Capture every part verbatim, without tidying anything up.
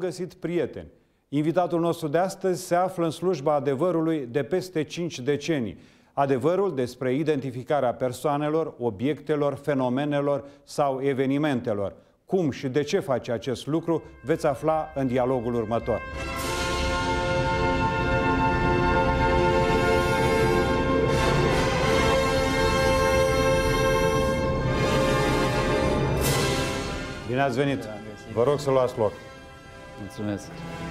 găsit prieteni. Invitatul nostru de astăzi se află în slujba adevărului de peste cinci decenii. Adevărul despre identificarea persoanelor, obiectelor, fenomenelor sau evenimentelor. Cum și de ce face acest lucru veți afla în dialogul următor. Bine ați venit! Vă rog să luați loc. Mulțumesc!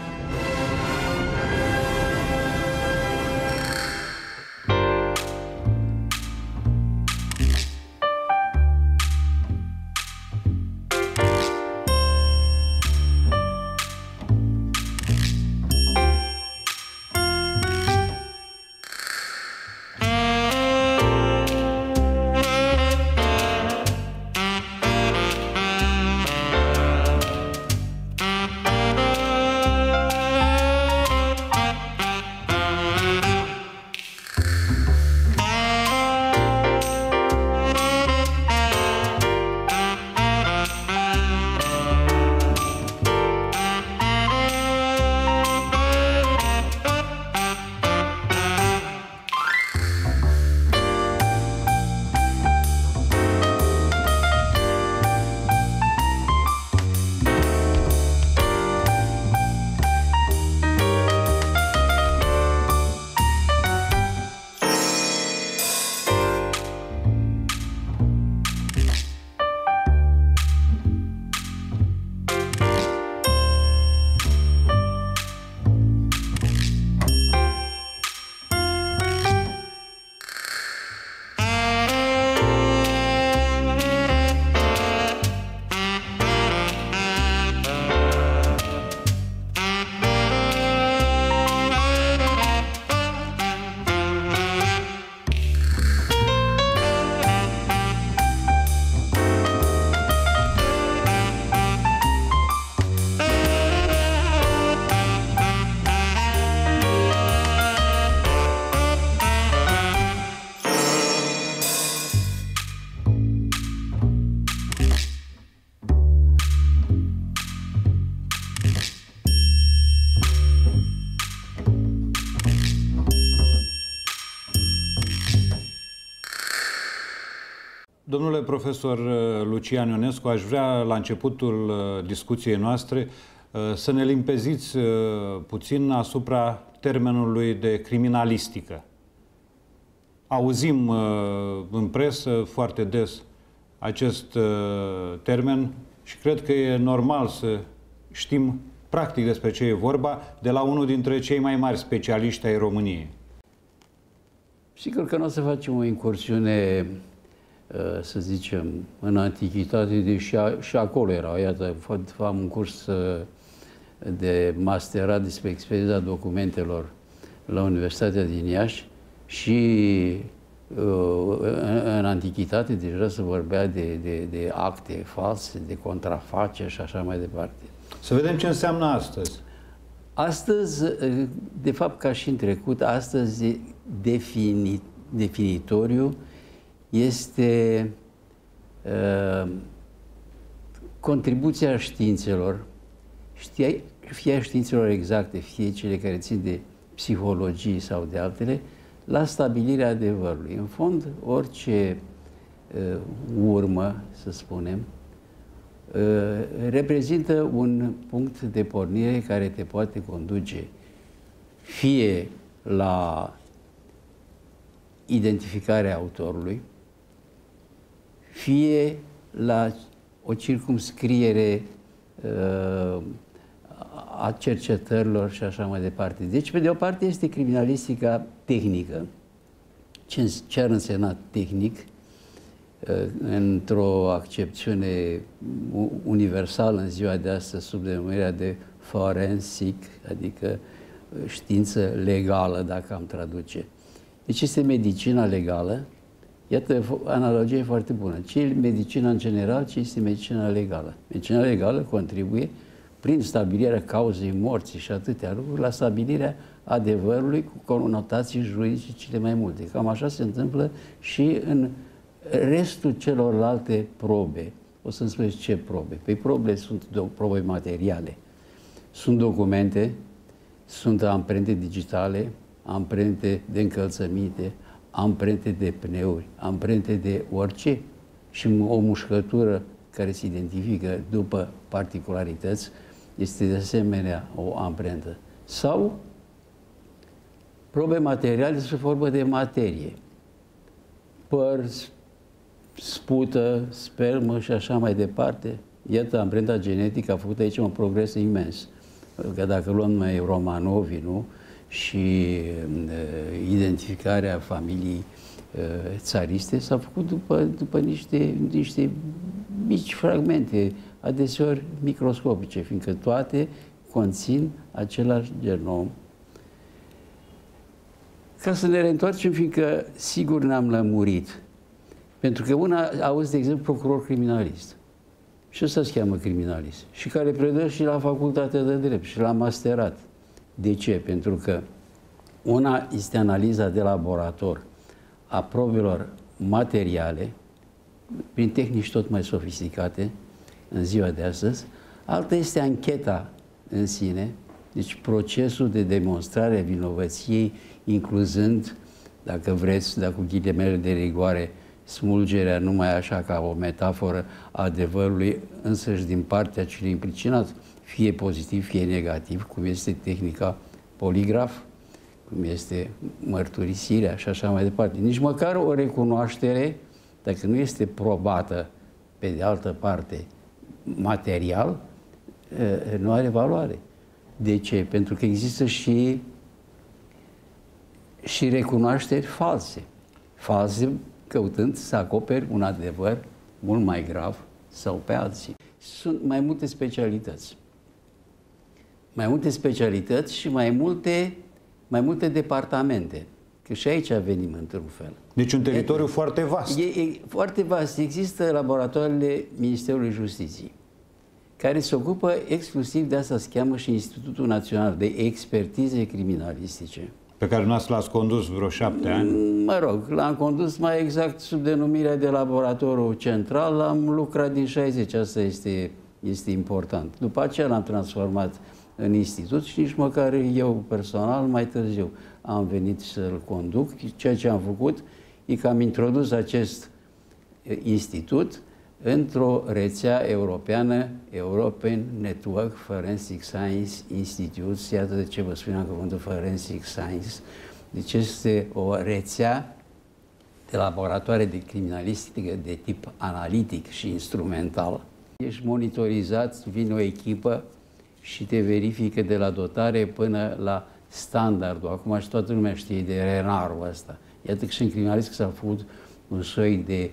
Domnule profesor Lucian Ionescu, aș vrea la începutul discuției noastre să ne limpeziți puțin asupra termenului de criminalistică. Auzim în presă foarte des acest termen și cred că e normal să știm practic despre ce e vorba de la unul dintre cei mai mari specialiști ai României. Sigur că nu o să facem o incursiune, să zicem, în antichitate, deși și acolo era. Iată, am un curs de masterat despre expediția documentelor la Universitatea din Iași și în antichitate deja se vorbea de, de, de acte false, de contrafaceri și așa mai departe. Să vedem ce înseamnă astăzi. Astăzi, de fapt, ca și în trecut, astăzi defini, definitoriu este uh, contribuția științelor, știe, fie științelor exacte, fie cele care țin de psihologie sau de altele, la stabilirea adevărului. În fond, orice uh, urmă, să spunem, uh, reprezintă un punct de pornire care te poate conduce fie la identificarea autorului, fie la o circumscriere uh, a cercetărilor și așa mai departe. Deci, pe de o parte, este criminalistica tehnică. Ce, ce ar însemna tehnic? Uh, într-o accepțiune universală în ziua de astăzi, sub denumirea de forensic, adică știință legală, dacă am traduce. Deci este medicina legală. Iată, analogia e foarte bună. Ce e medicina în general, ce este medicina legală? Medicina legală contribuie prin stabilirea cauzei morții și atâtea lucruri la stabilirea adevărului cu conotații juridice cele mai multe. Cam așa se întâmplă și în restul celorlalte probe. O să-mi spuneți ce probe? Păi probele sunt probe materiale. Sunt documente, sunt amprente digitale, amprente de încălțăminte, amprente de pneuri, amprente de orice și o mușcătură care se identifică după particularități este de asemenea o amprentă. Sau probe materiale sub formă de materie, păr, spută, spermă și așa mai departe. Iată, amprenta genetică a făcut aici un progres imens. Că dacă luăm noi Romanovi, nu? Și uh, identificarea familiei uh, țariste s-a făcut după, după niște, niște mici fragmente, adeseori microscopice, fiindcă toate conțin același genom. Ca să ne reîntoarcem, fiindcă sigur ne-am lămurit. Pentru că una, auzi, de exemplu, procuror criminalist. Și ăsta se cheamă criminalist. Și care predă și la facultatea de drept și la masterat. De ce? Pentru că una este analiza de laborator a probelor materiale, prin tehnici tot mai sofisticate în ziua de astăzi, alta este ancheta în sine, deci procesul de demonstrare a vinovăției, incluzând, dacă vreți, dacă cu ghilimele de rigoare, smulgerea numai așa ca o metaforă a adevărului, însăși din partea celui implicinat, fie pozitiv, fie negativ, cum este tehnica poligraf, cum este mărturisirea și așa mai departe. Nici măcar o recunoaștere, dacă nu este probată, pe de altă parte, material, nu are valoare. De ce? Pentru că există și, și recunoașteri false. False căutând să acoperi un adevăr mult mai grav sau pe alții. Sunt mai multe specialități. Mai multe specialități și mai multe, mai multe departamente. Că și aici venim într-un fel. Deci un teritoriu e, foarte vast. E, e foarte vast. Există laboratoarele Ministerului Justiției, care se ocupă exclusiv de asta, se cheamă și Institutul Național de Expertize Criminalistice. Pe care noastră l-ați condus vreo șapte ani? Mă rog, l-am condus mai exact sub denumirea de laboratorul central, am lucrat din șaizeci, asta este, este important. După aceea l-am transformat în institut și nici măcar eu personal mai târziu am venit să-l conduc. Ceea ce am făcut e că am introdus acest institut într-o rețea europeană, European Network Forensic Science Institute. Iată de ce vă spuneam cuvântul Forensic Science. Deci este o rețea de laboratoare de criminalistică de tip analitic și instrumental. Ești monitorizat, vine o echipă și te verifică de la dotare până la standardul. Acum și toată lumea știe de renarul ăsta. Iată că și în criminalistic s-a făcut un soi de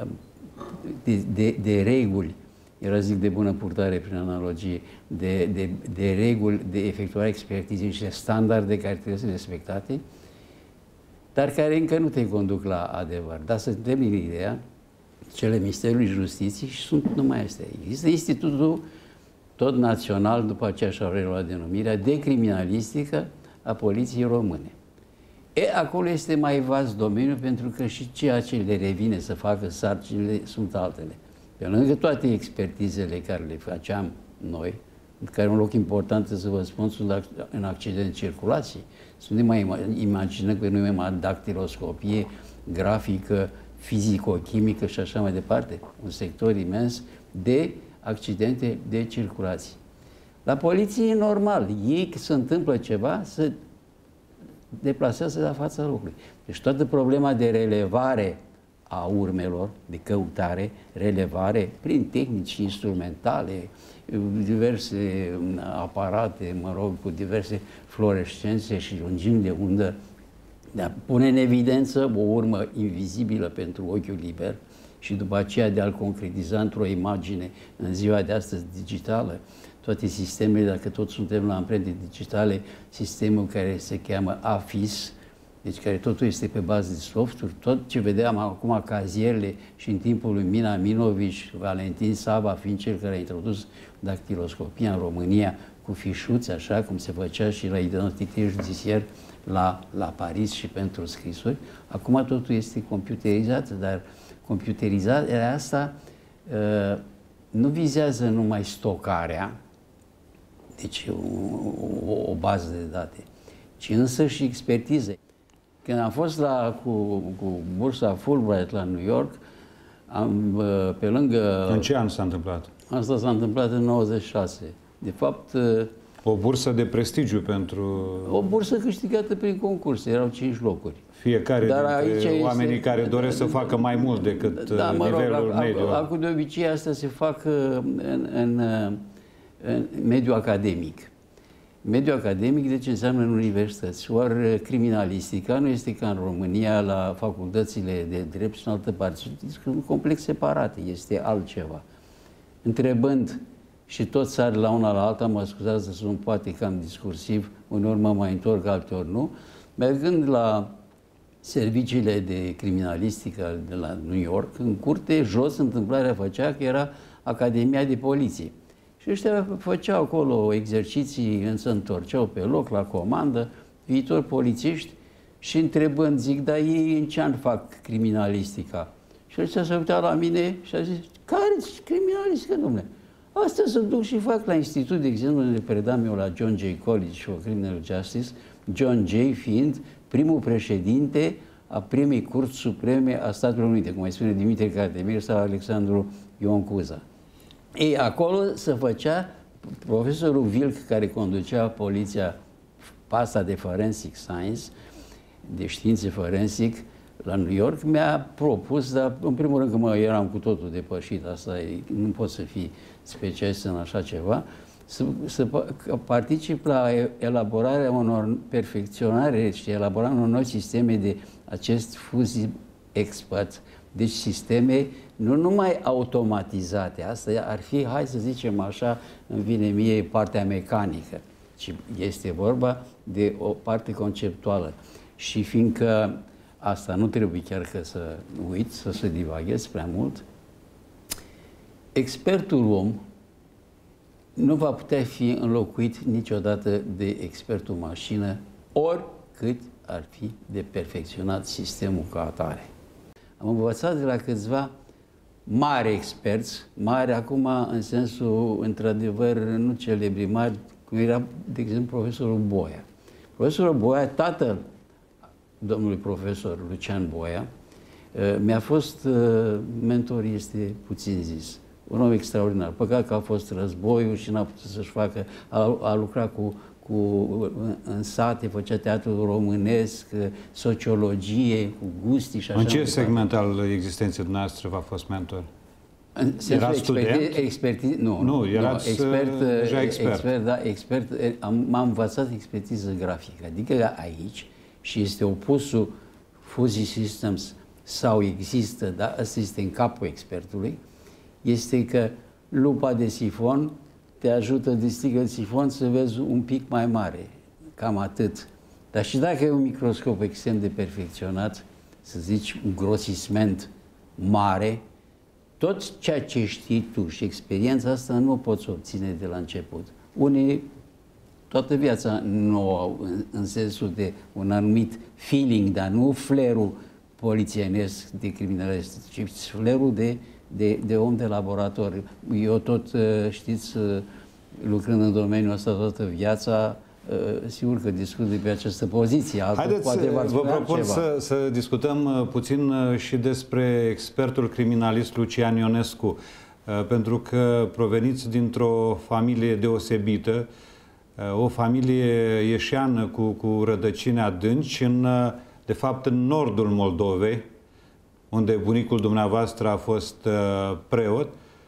De, de, de reguli, era zic de bună purtare prin analogie, de, de, de reguli de efectuare expertizei și de standarde care trebuie să respectate, dar care încă nu te conduc la adevăr. Dar să termin ideea, cele Ministerului Justiției și sunt numai astea. Există Institutul tot național, după aceea și-au reluat denumirea, de criminalistică a Poliției Române. E, acolo este mai vast domeniu, pentru că și ceea ce le revine să facă sarcinile sunt altele. Pe lângă toate expertizele care le făceam noi, care un loc important, să vă spun, sunt în accident de circulație. Să nu ne mai imaginăm că noi mai dactiloscopie, grafică, fizico-chimică și așa mai departe. Un sector imens de accidente de circulație. La poliție e normal. Ei, când se întâmplă ceva, să deplasează la fața locului. Deci toată problema de relevare a urmelor, de căutare, relevare, prin tehnici instrumentale, diverse aparate, mă rog, cu diverse fluorescențe și lungimi de undă, de a pune în evidență o urmă invizibilă pentru ochiul liber și după aceea de a-l concretiza într-o imagine în ziua de astăzi digitală. Toate sistemele, dacă tot suntem la amprente digitale, sistemul care se cheamă A F I S, deci care totul este pe bază de software, tot ce vedeam acum cazierele și în timpul lui Mina Minovici, Valentin Sava fiind cel care a introdus dactiloscopia în România cu fișuți, așa cum se făcea și la identitate judiciar la, la Paris și pentru scrisuri. Acum totul este computerizat, dar computerizarea asta uh, nu vizează numai stocarea deci o, o, o bază de date, ci însă și expertize. Când am fost la, cu, cu bursa Fulbright la New York, am, pe lângă... În ce an s-a întâmplat? Asta s-a întâmplat în nouăzeci și șase. De fapt... O bursă de prestigiu pentru... O bursă câștigată prin concurs. Erau cinci locuri. Fiecare Dar dintre oamenii este, care doresc să facă mai mult decât da, mă nivelul rog, mediu. Acum de obicei asta se fac în, în, în mediul academic. Mediul academic, deci înseamnă în universități. Ori criminalistica nu este ca în România la facultățile de drept și în altă parte. Sunt complex separate, este altceva. Întrebând și tot sar la una la alta, mă scuzați să sunt poate cam discursiv, uneori mă mai întorc, alteori nu, mergând la serviciile de criminalistică de la New York, în curte, jos, întâmplarea făcea că era Academia de Poliție. Și ăștia făceau acolo exerciții, se întorceau pe loc, la comandă, viitori polițiști, și întrebând, zic, dar ei în ce an fac criminalistica? Și ăștia se uitau la mine și a zis, care criminalistică, domnule? Asta se duc și fac la institut, de exemplu, unde predam eu la John Jay College for Criminal Justice, John Jay fiind primul președinte a primei curți supreme a Statelor Unite, cum mai spune Dimitrie Cantemir sau Alexandru Ion Cuza. Ei, acolo se făcea, profesorul Vilc, care conducea poliția, pasta de forensic science, de științe forensic, la New York, mi-a propus, dar în primul rând că mă eram cu totul depășit, asta e, nu pot să fii specialist în așa ceva, să, să particip la elaborarea unor perfecționare și elaborarea unor noi sisteme de acest fuzii expert. Deci sisteme nu numai automatizate, asta ar fi, hai să zicem așa, îmi vine mie partea mecanică, ci este vorba de o parte conceptuală. Și fiindcă asta nu trebuie chiar că să uit, să se divaghez prea mult, expertul om nu va putea fi înlocuit niciodată de expertul mașină, oricât ar fi de perfecționat sistemul ca atare. Am învățat de la câțiva mari experți, mari acum în sensul, într-adevăr, nu celebri, mari, cum era, de exemplu, profesorul Boia. Profesorul Boia, tatăl domnului profesor Lucian Boia, mi-a fost mentor, este puțin zis. Un om extraordinar. Păcat că a fost războiul și n-a putut să-și facă, a, a lucrat cu, cu, în sate, făcea teatru românesc, sociologie, cu gusti și așa. În ce segment al existenței dumneavoastră v-a fost mentor? În era student? Experti, nu, nu, erați nu, expert, deja expert. expert, da, expert. M-am învățat expertiză grafică, adică aici, și este opusul Fuzzy Systems sau există, dar asta este în capul expertului, este că lupa de sifon te ajută de sticlă de sifon să vezi un pic mai mare, cam atât. Dar și dacă e un microscop extrem de perfecționat, să zici un grosisment mare, tot ceea ce știi tu și experiența asta nu o poți obține de la început. Unii toată viața nu au în, în sensul de un anumit feeling, dar nu flerul polițienesc de criminalist, ci flerul de, de, de om de laborator. Eu tot, știți, lucrând în domeniul ăsta toată viața, sigur că discut de pe această poziție. Haideți, poate vă propun să, să discutăm puțin și despre expertul criminalist Lucian Ionescu, pentru că proveniți dintr-o familie deosebită, o familie ieșeană cu, cu rădăcini adânci, în, de fapt în nordul Moldovei, unde bunicul dumneavoastră a fost preot,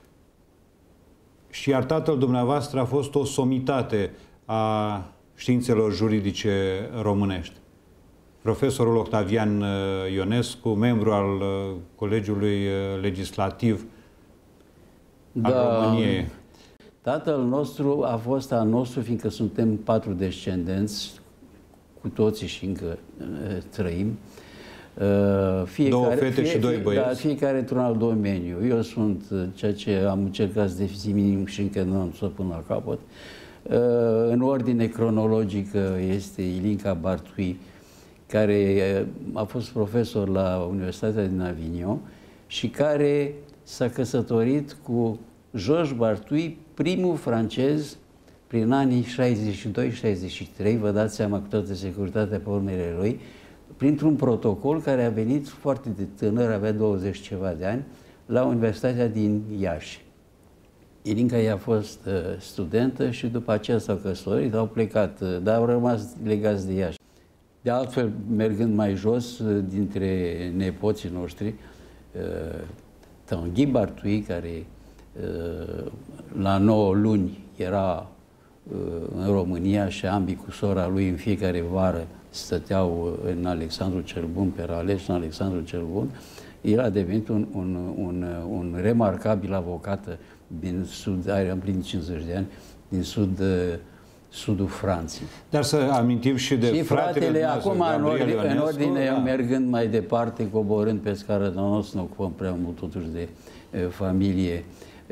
și iar tatăl dumneavoastră a fost o somitate a științelor juridice românești. Profesorul Octavian Ionescu, membru al Colegiului Legislativ al da. României. Tatăl nostru a fost al nostru, fiindcă suntem patru descendenți, cu toții și încă uh, trăim. Uh, fiecare, Două fete fie, și doi băieți. Da, fiecare într-un alt domeniu. Eu sunt uh, ceea ce am încercat să deficit minim și încă nu am să pun la capăt. Uh, în ordine cronologică este Ilinca Bartui, care uh, a fost profesor la Universitatea din Avignon și care s-a căsătorit cu Georges Bartui, primul francez prin anii șaizeci și doi șaizeci și trei, vă dați seama cu toată securitatea pe urmele lui, printr-un protocol care a venit foarte de tânăr, avea douăzeci ceva de ani, la Universitatea din Iași. Ilinca i-a fost uh, studentă și după aceea s-au căsătorit, au plecat, uh, dar au rămas legați de Iași. De altfel, mergând mai jos, uh, dintre nepoții noștri, uh, Tanguy Bartui, care uh, la nouă luni era uh, în România și ambii cu sora lui în fiecare vară stăteau în Alexandru cel Bun, pe Raleș, în Alexandru cel Bun, el a devenit un, un, un, un remarcabil avocat din sud, are împlinit cincizeci de ani, din sud, sudul Franței. Dar să amintim și de și fratele, fratele acum în ordine, Ionescu, în ordine da. mergând mai departe, coborând pe scară, dar nu ne ocupăm prea mult totuși de e, familie,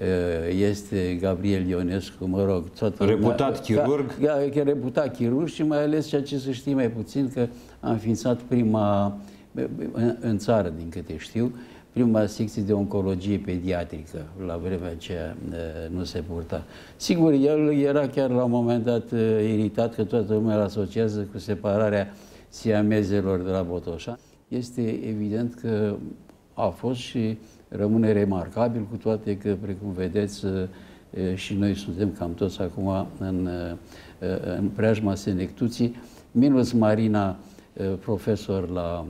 este Gabriel Ionescu, mă rog, toată reputat lumea, chirurg. Ca, ca, reputat chirurg și mai ales ceea ce să știi mai puțin, că a înființat prima, în, în țară, din câte știu, prima secție de oncologie pediatrică. La vremea aceea nu se purta. Sigur, el era chiar la un moment dat iritat că toată lumea îl asociază cu separarea siamezelor de la Botoșani. Este evident că a fost și rămâne remarcabil, cu toate că, precum vedeți, și noi suntem cam toți acum în, în preajma senectuții, minus Marina, profesor la,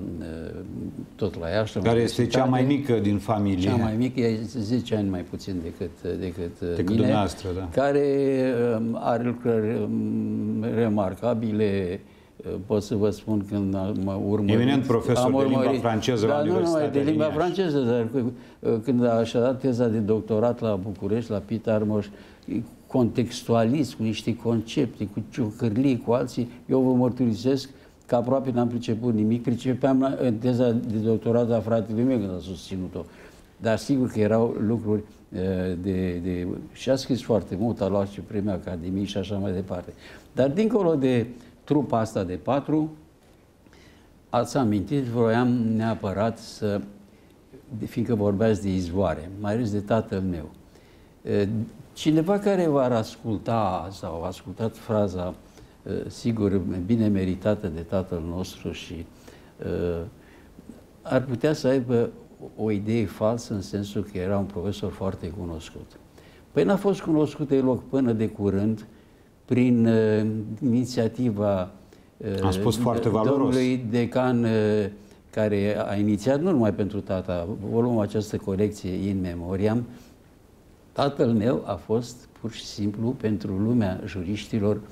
tot la Iași. Care este cea mai mică din familie. Cea mai mică, e zece ani mai puțin decât, decât, decât mine, dumneavoastră, da. Care are lucrări remarcabile. Pot să vă spun când am urmărit... Eminent profesor de limba franceză la Universitatea din Iași. Nu numai de limba franceză, dar când a și-a dat teza de doctorat la București, la Piet Armoș, contextualist, cu niște concepte, cu ciocârlii, cu alții, eu vă mărturisesc că aproape n-am priceput nimic. Pricepeam în teza de doctorat la fratele meu când a susținut-o. Dar sigur că erau lucruri de... de și a scris foarte mult, a luat și premiul Academiei și așa mai departe. Dar dincolo de trupa asta de patru, ați amintit, vroiam neapărat să, fiindcă vorbeați de izvoare, mai ales de tatăl meu. Cineva care v-ar asculta sau a ascultat fraza, sigur, bine meritată de tatăl nostru și ar putea să aibă o idee falsă în sensul că era un profesor foarte cunoscut. Păi n-a fost cunoscut deloc până de curând, prin uh, inițiativa uh, spus foarte valoros. domnului decan, uh, care a inițiat, nu numai pentru tata, volum această colecție in memoriam. Tatăl meu a fost pur și simplu pentru lumea juriștilor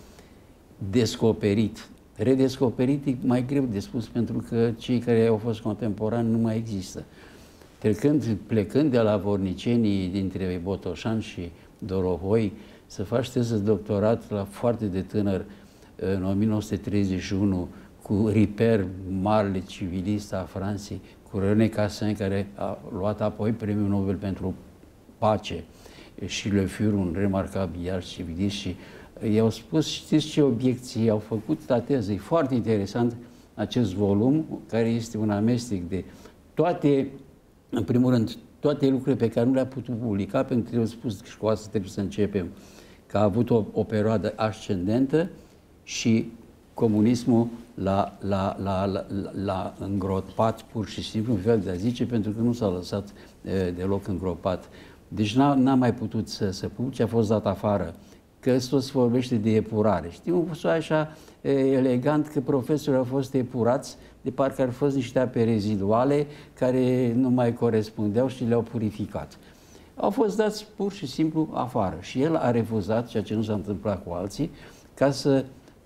descoperit. Redescoperit e mai greu de spus, pentru că cei care au fost contemporani nu mai există. Trecând, plecând de la vornicenii dintre Botoșani și Dorohoi, să faci teză de doctorat la foarte de tânăr, în o mie nouă sute treizeci și unu, cu Ripert, marele civilist a Franței, cu René Cassin, care a luat apoi premiul Nobel pentru pace, și Le Fur, un remarcabil iar civilist, și i-au spus, știți ce obiecții au făcut la teză. E foarte interesant acest volum, care este un amestec de toate, în primul rând, toate lucrurile pe care nu le-a putut publica, pentru că trebuie spus și cu asta trebuie să începem, că a avut o, o perioadă ascendentă și comunismul l-a, l-a, l-a, l-a, l-a îngropat pur și simplu, un fel de a zice, pentru că nu s-a lăsat e, deloc îngropat. Deci n-a, n-a mai putut să se publice, a fost dat afară. Că tot se vorbește de epurare. Știm așa e, elegant că profesorii au fost epurați, de parcă ar fost niște ape reziduale care nu mai corespundeau și le-au purificat. Au fost dați pur și simplu afară. Și el a refuzat, ceea ce nu s-a întâmplat cu alții, ca să,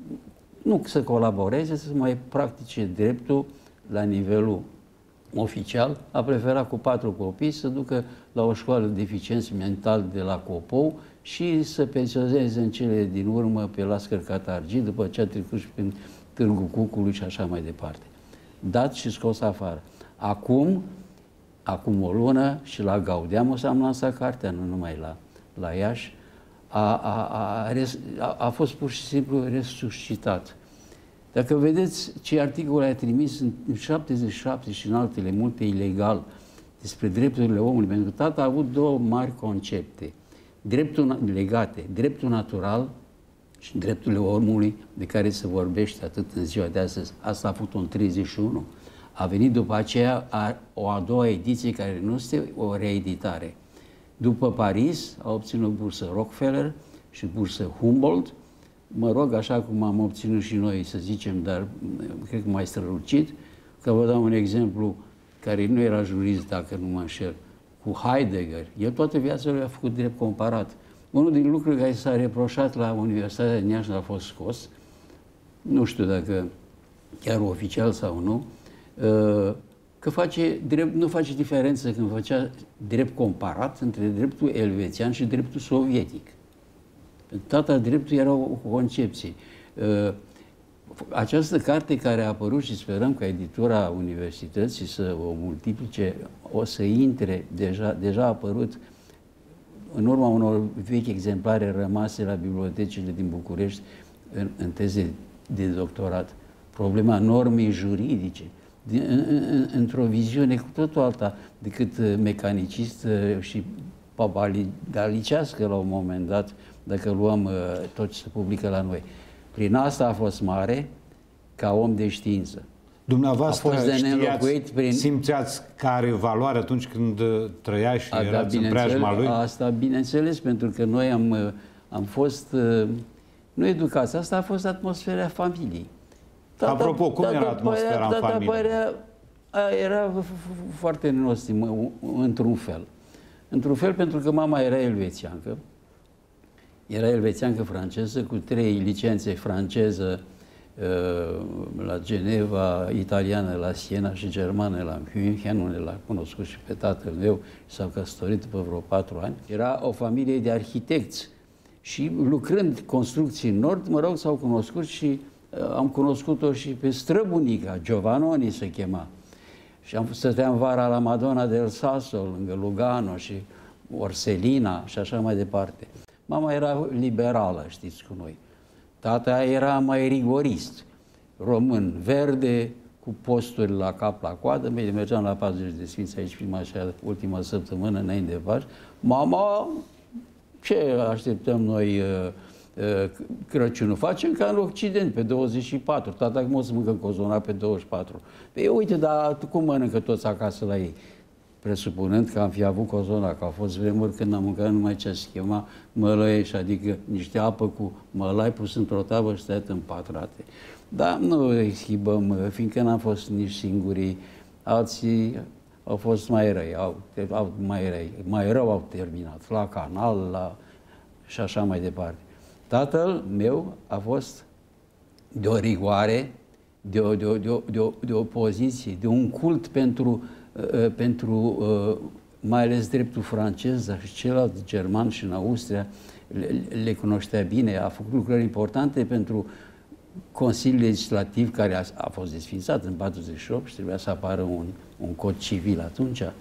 nu să colaboreze, să mai practice dreptul la nivelul oficial. A preferat cu patru copii să ducă la o școală de deficienți mental de la Copou și să pensioneze în cele din urmă pe Lascăr Catargii, după ce a trecut și prin Târgu Cucului și așa mai departe. Dat și scos afară. Acum, acum o lună, și la Gaudeamus am lansat cartea, nu numai la, la Iași, a, a, a, a, a fost pur și simplu resuscitat. Dacă vedeți ce articole a trimis în șaptezeci și șapte și în altele, multe ilegal, despre drepturile omului, pentru că tata a avut două mari concepte dreptul legate, dreptul natural și drepturile omului de care se vorbește atât în ziua de astăzi. Asta a făcut-o în treizeci și unu. A venit după aceea a, o a doua ediție care nu este o reeditare. După Paris a obținut bursă Rockefeller și bursă Humboldt. Mă rog, așa cum am obținut și noi, să zicem, dar cred că mai strălucit, că vă dau un exemplu care nu era jurist, dacă nu mă înșel, cu Heidegger. El toată viața lui a făcut drept comparat. Unul din lucrurile care s-a reproșat la Universitatea din Iași a fost scos, nu știu dacă chiar oficial sau nu, că face drept, nu face diferență când făcea drept comparat între dreptul elvețian și dreptul sovietic. Tata dreptul era o concepție. Această carte care a apărut și sperăm ca editura universității să o multiplice, o să intre, deja, deja a apărut în urma unor vechi exemplare rămase la bibliotecile din București în, în teze de doctorat. Problema normei juridice, într-o viziune cu totul alta decât mecanicist și papalicească la un moment dat, dacă luăm tot ce se publică la noi. Prin asta a fost mare ca om de știință. Dumneavoastră a fost de știați, prin... simțeați că are valoare atunci când trăia și a, erați în preajma lui? Asta, bineînțeles, pentru că noi am, am fost, nu educați, asta a fost atmosfera familiei. Tata, Apropo, cum era atmosfera în familie? Părea, era foarte nostimă, într-un fel. Într-un fel pentru că mama era elvețiancă, era elvețiancă franceză cu trei licențe, franceză la Geneva, italiană la Siena și germană la München, unde l-a cunoscut și pe tatăl meu, s-au căsătorit după vreo patru ani. Era o familie de arhitecți și lucrând construcții în nord, mă rog, s-au cunoscut și am cunoscut-o și pe străbunica, Giovannoni se chema. Și am stăteam vara la Madonna del Sasso, lângă Lugano și Orselina și așa mai departe. Mama era liberală, știți, cu noi. Tata era mai rigorist, român, verde, cu posturi la cap, la coadă. Mergeam la patruzeci de Sfinți aici, prima și ultima săptămână, înainte de Paști. Mama, ce așteptăm noi Crăciunul? Facem ca în Occident, pe douăzeci și patru. Tata cum o să mâncă cozonac pe douăzeci și patru? Păi uite, dar cum mănâncă toți acasă la ei? Presupunând că am fi avut cozonac, că au fost vremuri când am mâncat numai ce se chema mălăieș, adică niște apă cu mălai pus într-o tavă și tăiat în patrate. Dar nu îi schibăm, fiindcă n-am fost nici singurii, alții au fost mai răi, au, au mai răi, mai rău au terminat, la canal, la... și așa mai departe. Tatăl meu a fost de o rigoare, de o, de o, de o, de o, de o poziție, de un cult pentru pentru mai ales dreptul francez, dar și celălalt german și în Austria le, le cunoștea bine, a făcut lucruri importante pentru Consiliul Legislativ care a, a fost desființat în patruzeci și opt și trebuia să apară un, un cod civil atunci. Uh,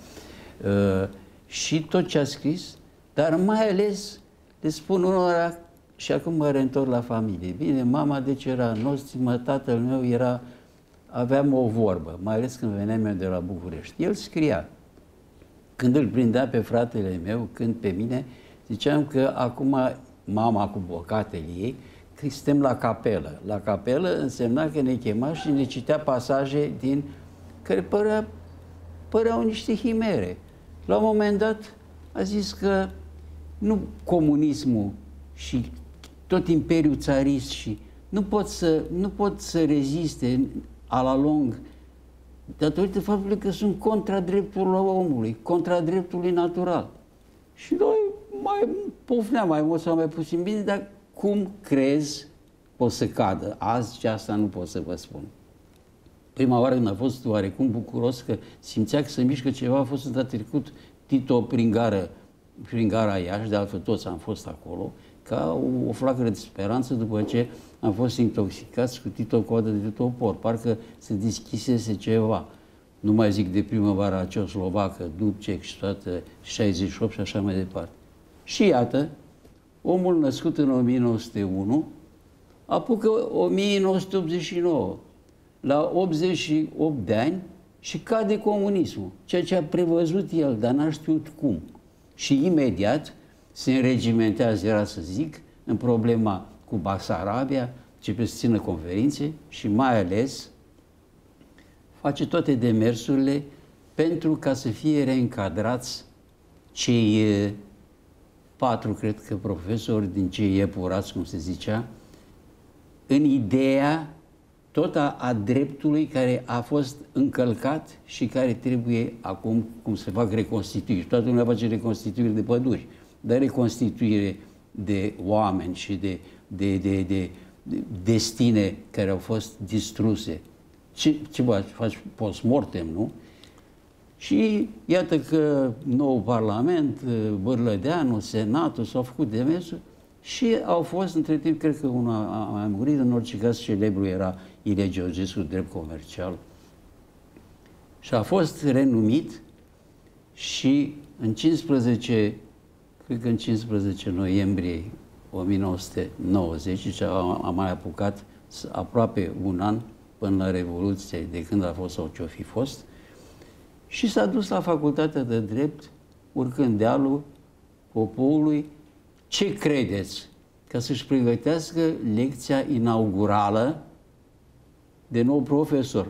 și tot ce a scris, dar mai ales le spun unora, și acum mă reîntorc la familie. Bine, mama deci era nostimă, tatăl meu era... Aveam o vorbă, mai ales când veneam eu de la București. El scria. Când îl prindea pe fratele meu, când pe mine, ziceam că acum mama cu bocatele ei, că suntem la capelă. La capelă însemna că ne chema și ne citea pasaje din care părea, păreau niște himere. La un moment dat a zis că nu comunismul și tot imperiul țarist și nu pot să, nu pot să reziste a la lung, datorită faptului că sunt contra drepturilor omului, contra dreptului natural. Și noi mai pofneam mai mult sau mai puțin bine, dar cum crezi pot să cadă? Azi și asta nu pot să vă spun. Prima oară când a fost oarecum bucuros că simțea că se mișcă ceva, a fost într-a trecut Tito prin gară, prin gara Iași, de altfel toți am fost acolo, ca o, o flacără de speranță după ce am fost intoxicați cu Tito Coadă de topor. Parcă se deschisese ceva. Nu mai zic de primăvara ceoslovacă, Dubček și toate șaizeci și opt și așa mai departe. Și iată, omul născut în o mie nouă sute unu apucă o mie nouă sute optzeci și nouă, la optzeci și opt de ani, și cade comunismul, ceea ce a prevăzut el, dar n-a știut cum. Și imediat se înregimentează, era să zic, în problema cu Basarabia, începe să țină conferințe și mai ales face toate demersurile pentru ca să fie reîncadrați cei patru, cred că profesori din cei iepurați, cum se zicea, în ideea tot a, a dreptului care a fost încălcat și care trebuie acum, cum se fac reconstituiri. Toată lumea face reconstituiri de păduri, dar reconstituire de oameni și de, de, de, de, de destine care au fost distruse. Ce, ce faci post-mortem, nu? Și iată că nou Parlament, Bârlădeanu, Senatul s-au făcut demersuri și au fost, între timp, cred că unul a mai murit, în orice caz celebru era Ilie Georgescu, drept comercial. Și a fost renumit și în cincisprezece, cred că în cincisprezece noiembrie o mie nouă sute nouăzeci, deci a, a mai apucat aproape un an până la Revoluție, de când a fost sau ce-o fi fost, și s-a dus la facultatea de drept, urcând dealul poporului. Ce credeți? Ca să-și pregătească lecția inaugurală de nou profesor.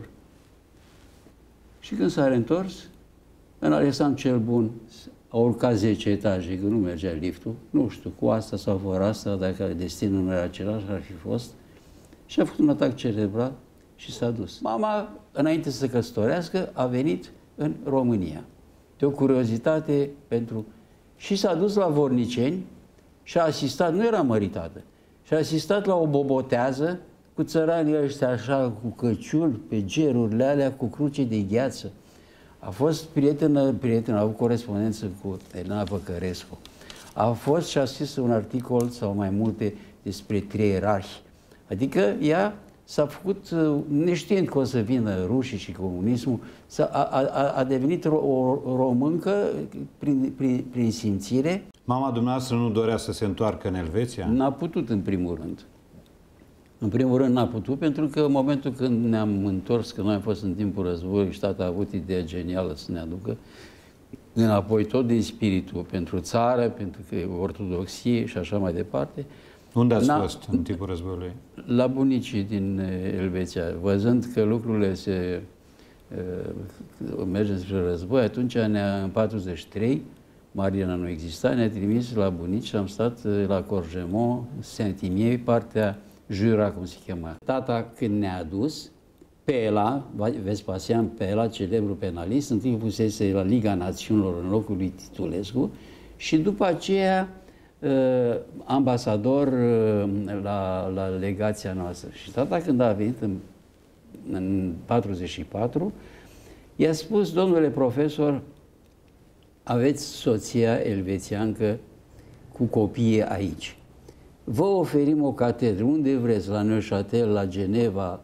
Și când s-a reîntors, în Alexandru cel Bun a urcat zece etaje, că nu mergea liftul, nu știu, cu asta sau fără asta, dacă destinul nu era același, ar fi fost, și a făcut un atac cerebral și s-a dus. Mama, înainte să se căsătorească, a venit în România. De o curiozitate pentru... Și s-a dus la Vorniceni și a asistat, nu era măritată, și a asistat la o bobotează cu țăranii ăștia așa, cu căciuli, pe gerurile alea, cu cruce de gheață. A fost prietenă, prietenă, a avut corespondență cu Elena Păcărescu. A fost și a scris un articol sau mai multe despre trei ierarhi. Adică ea s-a făcut, neștiind că o să vină rușii și comunismul, a, a, a devenit o, o româncă prin, prin, prin simțire. Mama dumneavoastră nu dorea să se întoarcă în Elveția? N-a putut, în primul rând. În primul rând n-a putut, pentru că în momentul când ne-am întors, că noi am fost în timpul războiului și tata a avut ideea genială să ne aducă înapoi tot din spiritul pentru țară, pentru că e ortodoxie și așa mai departe. Unde ați fost în timpul războiului? La bunicii din Elveția. Văzând că lucrurile se uh, merge spre război, atunci ne-a, în patruzeci și trei, Mariana nu exista, ne-a trimis la bunici și am stat la Corgemont, Saint-Imier, partea Jura, cum se chema. Tata, când ne-a adus, Pela, Vespasian Pela, celebru penalist, întâi fusese la Liga Națiunilor în locul lui Titulescu și după aceea ambasador la, la legația noastră. Și tata, când a venit în, în patruzeci și patru, i-a spus: domnule profesor, aveți soția elvețiancă cu copiii aici. Vă oferim o catedră, unde vreți, la Neuchâtel, la Geneva,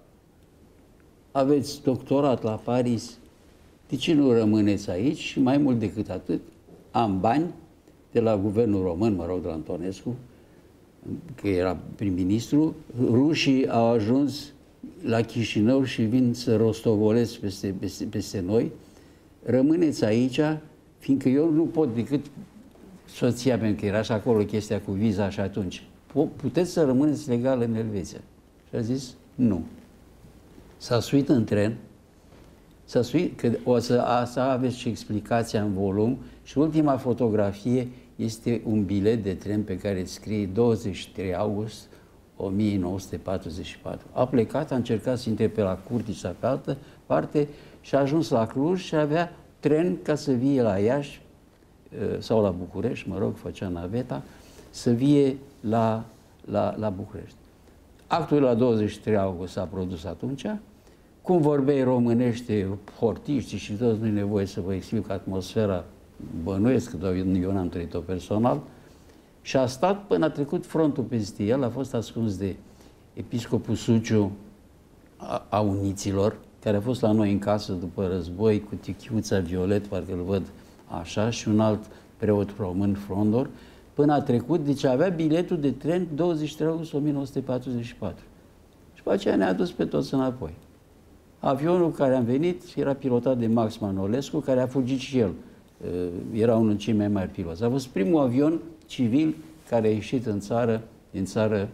aveți doctorat la Paris, de ce nu rămâneți aici? Și mai mult decât atât, am bani de la guvernul român, mă rog, de la Antonescu, că era prim-ministru. Rușii au ajuns la Chișinău și vin să rostovolesc peste, peste, peste noi. Rămâneți aici, fiindcă eu nu pot decât soția, pentru că era și acolo chestia cu viza și atunci. Puteți să rămâneți legal în Elveția. Și a zis nu. S-a suit în tren, s-a suit, că o să asta aveți și explicația în volum, și ultima fotografie este un bilet de tren pe care scrie douăzeci și trei august o mie nouă sute patruzeci și patru. A plecat, a încercat să intre pe la Curtici sau pe altă parte și a ajuns la Cluj și avea tren ca să vie la Iași sau la București, mă rog, făcea naveta, să vie la, la, la București. Actul la douăzeci și trei august s-a produs atunci. Cum vorbeai românește, hortiștii și toți, nu-i nevoie să vă explic atmosfera, bănuiesc, că eu n-am trăit-o personal, și a stat până a trecut frontul peste el, a fost ascuns de episcopul Suciu a, a uniților, care a fost la noi în casă după război, cu tichiuța Violet, parcă îl văd așa, și un alt preot român, Frondor, până a trecut, deci avea biletul de tren douăzeci și trei august o mie nouă sute patruzeci și patru. Și pe aceea ne-a dus pe toți înapoi. Avionul care a venit era pilotat de Max Manolescu, care a fugit și el. Era unul dintre cei mai mari piloți. A fost primul avion civil care a ieșit în țară, din țară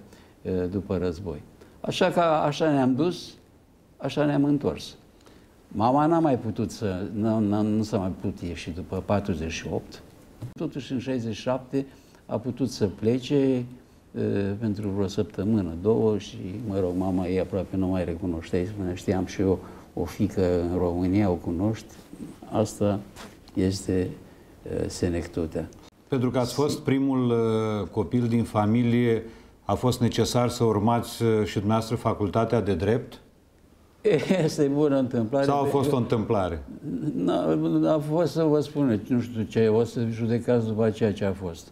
după război. Așa că așa ne-am dus, așa ne-am întors. Mama n-a mai putut să, nu, nu, nu s-a mai putut ieși după patruzeci și opt. Totuși în șaizeci și șapte a putut să plece e, pentru vreo săptămână, două și, mă rog, mama ei aproape nu mai recunoștea. Îi spunea, știam și eu o fiică în România, o cunoști. Asta este e, senectutea. Pentru că ați fost primul uh, copil din familie, a fost necesar să urmați uh, și dumneavoastră facultatea de drept? Este bună întâmplare. Sau a fost o întâmplare? A, a fost, să vă spun, nu știu ce, o să judecați după ceea ce a fost.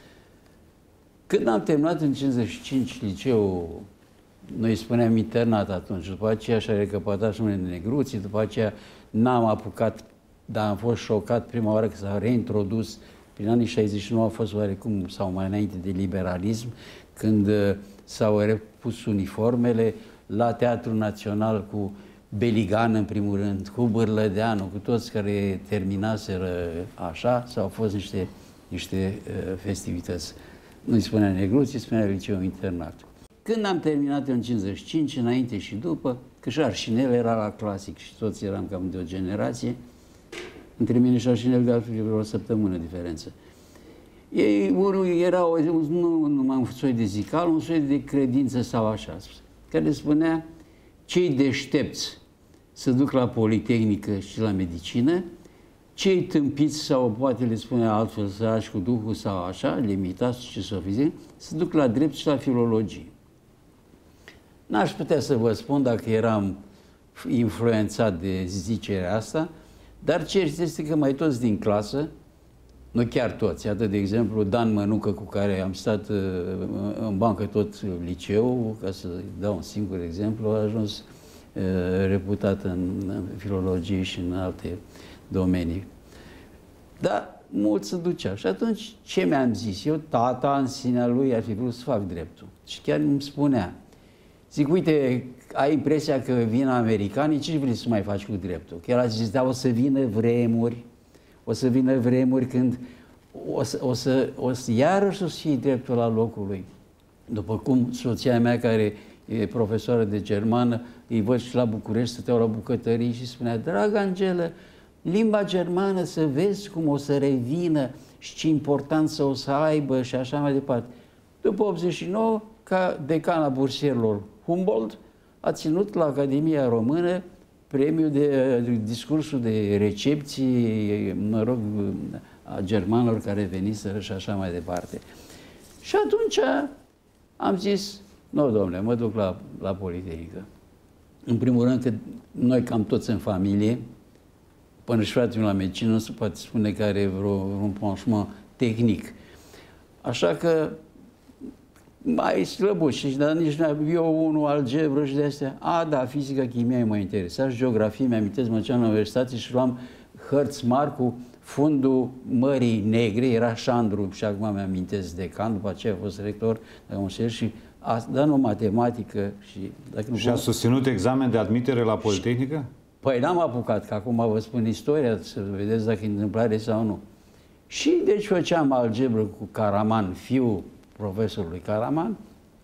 Când am terminat în cincizeci și cinci liceul, noi spuneam internat atunci, după aceea și-a recăpătat și numele Negruții, după aceea n-am apucat, dar am fost șocat prima oară că s-a reintrodus, prin anii șaizeci și nouă a fost oarecum, sau mai înainte de liberalism, când s-au repus uniformele la Teatrul Național cu Beligan în primul rând, cu Bârlădeanu, cu toți care terminaseră așa, sau au fost niște, niște uh, festivități. Nu-i spunea Negruții, spunea liceu internat. Când am terminat în cincizeci și cinci, înainte și după, că și Arșinel era la clasic și toți eram cam de o generație, între mine și Arșinel de altfel vreo o săptămână diferență. Ei, unul era o, nu numai un soi de zical, un soi de credință sau așa, care spunea cei deștepți să duc la Politehnică și la medicină, cei tâmpiți sau poate le spune altfel săraci cu duhul sau așa, limitați și sofizieni, să duc la drept și la filologie. N-aș putea să vă spun dacă eram influențat de zicerea asta, dar cert este că mai toți din clasă, nu chiar toți, atât de exemplu Dan Mănucă, cu care am stat în bancă tot liceul, ca să dau un singur exemplu, a ajuns uh, reputat în, în filologie și în alte domenii. Dar mulți se duceau. Și atunci ce mi-am zis? Eu, tata în sinea lui ar fi vrut să fac dreptul. Și chiar îmi spunea, zic, uite, ai impresia că vin americanii, ce vrei să mai faci cu dreptul? Că el a zis, da, o să vină vremuri, o să vină vremuri când o să, o să, o să iarăși să fie dreptul la locul lui. După cum soția mea, care e profesoară de germană, îi văd și la București, stăteau la bucătării și spunea, dragă Angelă, limba germană să vezi cum o să revină și ce importanță o să aibă și așa mai departe. După optzeci și nouă, ca decan a bursierilor Humboldt, a ținut la Academia Română premiul de discursul de recepție, mă rog, a germanilor care veniseră și așa mai departe. Și atunci am zis, nu, domnule, mă duc la, la Politehnică. În primul rând că noi cam toți în familie, până și fratele meu la medicină, nu se poate spune că are vreo, un penchant tehnic. Așa că mai slăbuși, dar nici eu unul, algebră și de astea. A, da, fizica, chimia mă interesa și geografie, mi-amintesc, mă duceam la universitate și luam hărți mari cu fundul Mării Negre, era Șandru și acum mi-amintesc decan, după aceea a fost rector la Consilier și a dat o matematică și... Dacă nu și a susținut examen de admitere la Politehnică? Și, păi n-am apucat, că acum vă spun istoria, să vedeți dacă e întâmplare sau nu. Și deci făceam algebră cu Caraman, fiul profesorului Caraman,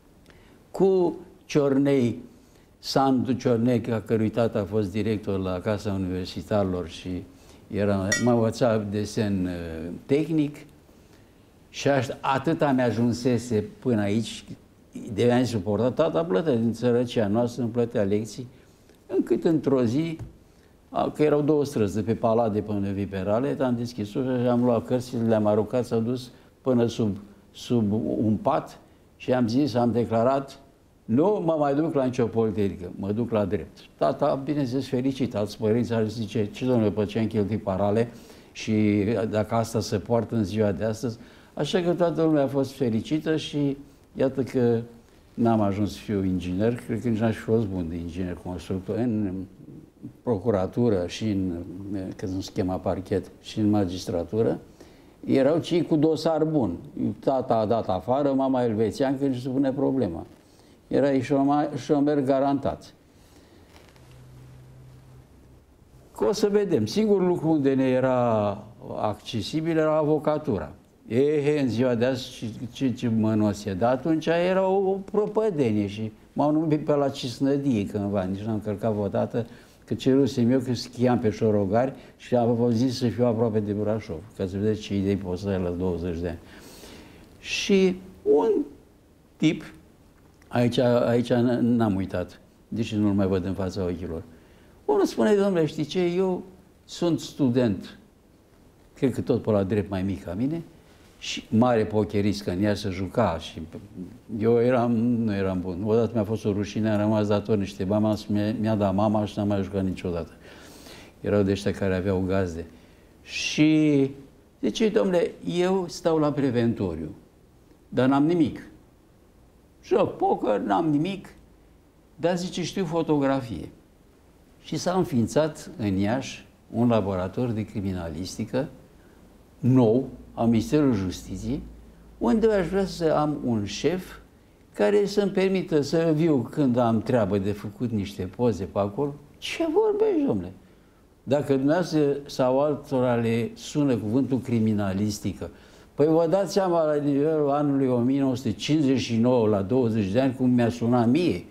cu Ciornei, Sandu Ciornei, a cărui tată a fost director la Casa Universitarilor și era, mă învăța desen uh, tehnic și atâta mi-ajunsese până aici, de ani suportat, tata plătea din țărăcia noastră, îmi plătea lecții, încât într-o zi, a, că erau două străzi, de pe Palade până Viperale, am deschis-o și am luat cărțile, le-am aruncat, s-au dus până sub sub un pat și am zis, am declarat, nu mă mai duc la nicio politehnică, mă duc la drept. Tata, bineînțeles, fericit, alți părinți ar zice, ce domnule, pe ce am cheltuit parale și dacă asta se poartă în ziua de astăzi. Așa că toată lumea a fost fericită și iată că n-am ajuns să fiu inginer, cred că nici n-aș fi fost bun de inginer constructor, în procuratură și în, că nu se chema parchet, și în magistratură. Erau cei cu dosar bun. Tata a dat afară, mama elvețian, că nu se pune problema. Erai șomer garantat. Că o să vedem. Singurul lucru unde ne era accesibil era avocatura. E, în ziua de azi, ce, ce, ce mănos e. Dar atunci era o, o propădenie și m-au numit pe la Cisnădie cândva, nici n-am călcat odată, că cerusem eu că schiam pe șorogari și am zis să fiu aproape de Brașov, ca să vedeți ce idei poți să ai la douăzeci de ani. Și un tip, aici, aici n-am uitat, deși nu-l mai văd în fața ochilor, unul spune, domnule, știi ce, eu sunt student, cred că tot pe la drept mai mic ca mine, și mare pocherist, că în ea se juca și eu eram, nu eram bun. Odată mi-a fost o rușine, am rămas dator niște bani, mi-a dat mama și n-am mai jucat niciodată. Erau de ăștia care aveau gazde. Și zice, domnule, eu stau la preventoriu, dar n-am nimic. Joc poker, n-am nimic, dar zice, știu fotografie. Și s-a înființat în Iași un laborator de criminalistică nou, a Ministerului Justiției, unde aș vrea să am un șef care să-mi permită să viu când am treabă de făcut niște poze pe acolo. Ce vorbești, domnule? Dacă dumneavoastră sau altora le sună cuvântul criminalistică, păi vă dați seama la nivelul anului o mie nouă sute cincizeci și nouă, la douăzeci de ani, cum mi-a sunat mie.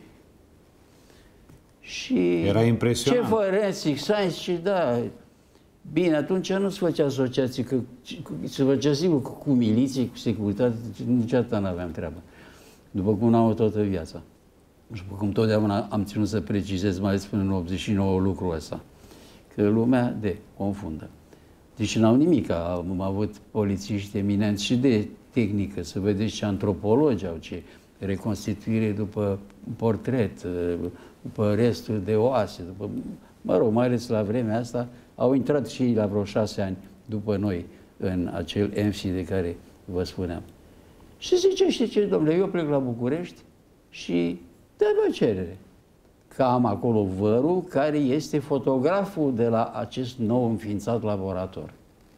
Și era impresionant. Ce forensic science și da... Bine, atunci nu se făcea asociații, că se făcea sigur cu, cu miliție, cu securitate, niciodată n-aveam treabă. După cum n-am avut toată viața. Și după cum totdeauna am ținut să precizez, mai ales până în optzeci și nouă lucrul ăsta, că lumea de confundă. Deci n-au nimic, am avut polițiști eminenți și de tehnică, să vedeți ce antropologi au, ce reconstituire după portret, după restul de oase, după, mă rog, mai ales la vremea asta, au intrat și ei la vreo șase ani după noi în acel M C de care vă spuneam. Și zice, știi ce, domnule, eu plec la București și dă-mi o cerere. Că am acolo vărul care este fotograful de la acest nou înființat laborator.